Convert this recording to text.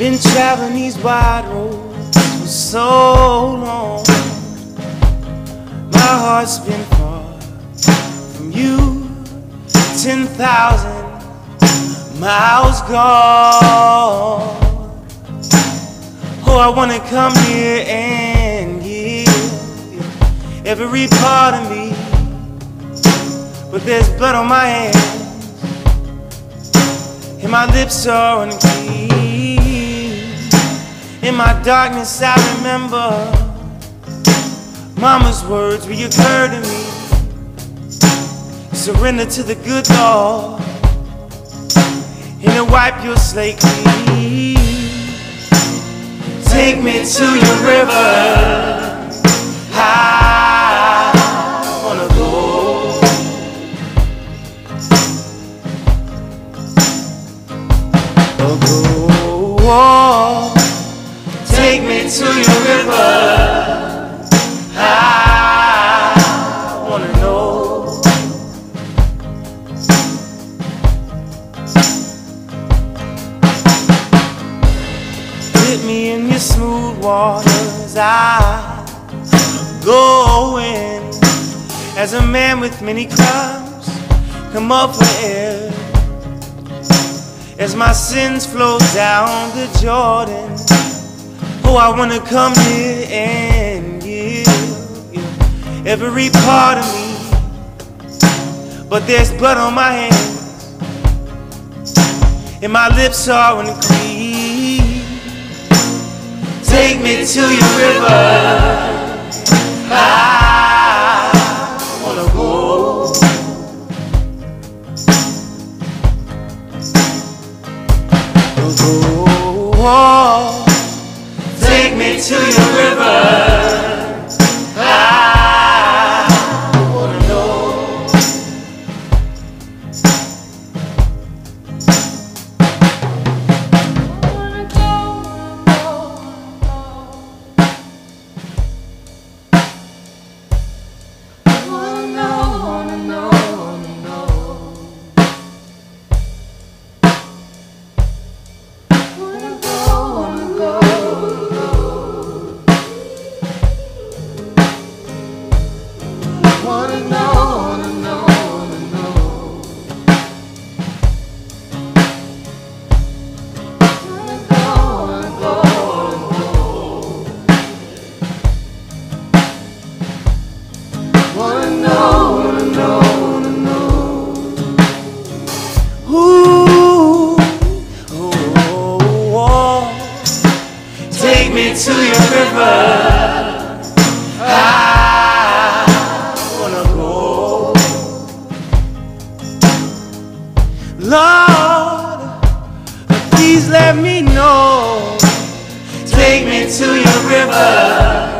Been traveling these wide roads for so long. My heart's been far from you, 10,000 miles gone. Oh, I wanna come here and give every part of me, but there's blood on my hands and my lips are unclean. In my darkness I remember Mama's words reoccur to me. Surrender to the good Lord and He'll wipe your slate clean. Take me to your river, I wanna go. Oh, take me to your river, I wanna know. Dip me in your smooth waters, I go in. As a man with many crimes, come up for air. As my sins flow down the Jordan, oh, I wanna come here and give every part of me, but there's blood on my hands and my lips are unclean. Take me to your river, I wanna go. Oh, take me to your river, I wanna know. Take me to your river, I wanna go. Lord, please let me know. Take me to your river.